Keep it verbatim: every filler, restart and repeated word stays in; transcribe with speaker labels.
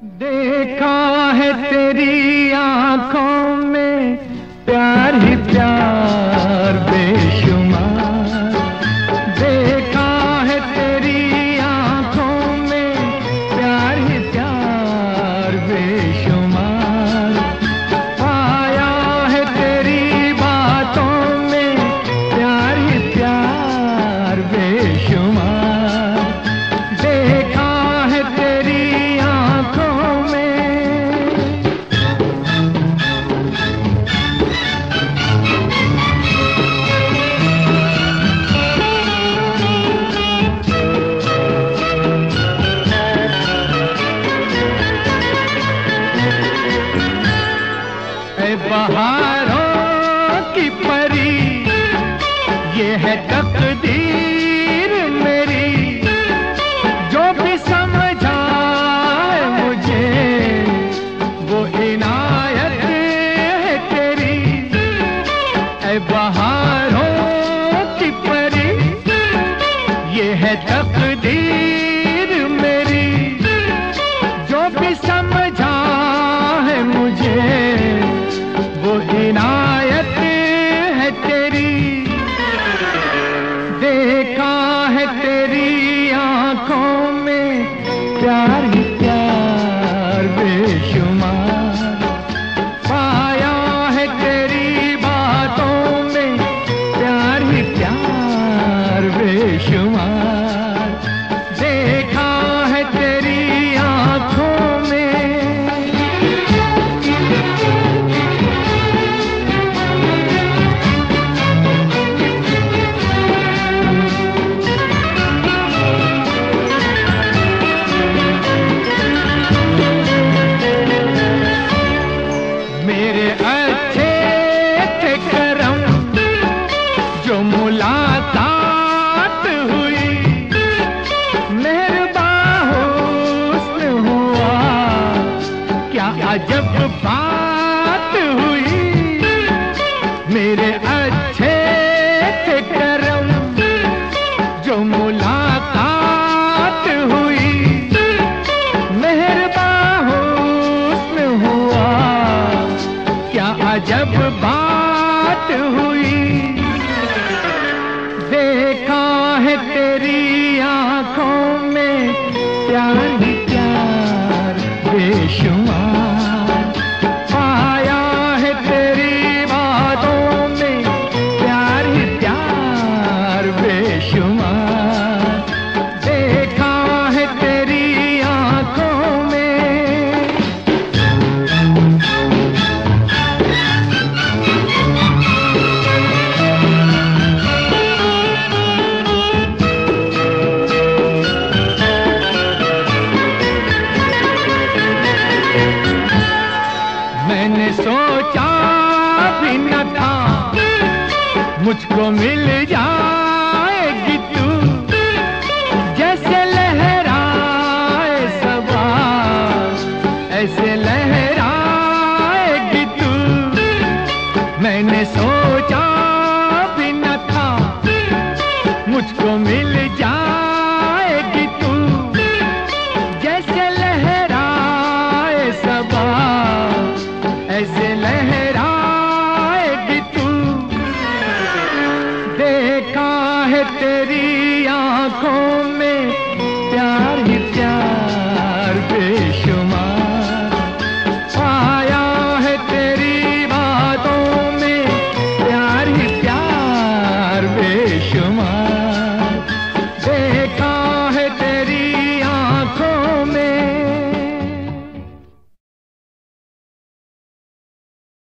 Speaker 1: देखा है तेरी आंखों में प्यार ही प्यार बेशुमार। देखा है तेरी आंखों में प्यार ही प्यार बेशुमार। पाया है तेरी बातों में प्यार ही प्यार बेशुमार। देखा है तेरी आंखों में। ऐ बहारों की परी ये है तकदीर मेरी, जो भी समझाए मुझे वो इनायत है तेरी। ऐ बहारों की परी ये है तकदीर मेरी, जो भी समझाए मुझे वो इनायत है तेरी। देखा है तेरी आंखों में प्यार ही प्यार बेशुमार। पाया है तेरी बातों में प्यार ही प्यार बेशुमार। देखा है तेरी आंखों में। मेरे अच्छे थे करम जो मुलाकात हुई, मेहरबान हुस्न हुआ क्या अजब बात हुई। मेरे अच्छे थे करम जो मुलाकात हुई, मेहरबान हुस्न हुआ क्या अजब बात हुई। देखा है तेरी आंखों में प्यार ही प्यार बेशुमार। पाया है तेरी बातों में प्यार ही प्यार बेशुमार। देखा है तेरी आंखों में। मैंने सोचा भी न था मुझको मिल जाएगी तू, जैसे लहराए सबा ऐसे लहराएगी तू। मैंने सोचा भी न था मुझको मिल जाएगी तू, जैसे लहराए सबा ऐसे लहराएगी तू। देखा है तेरी आंखों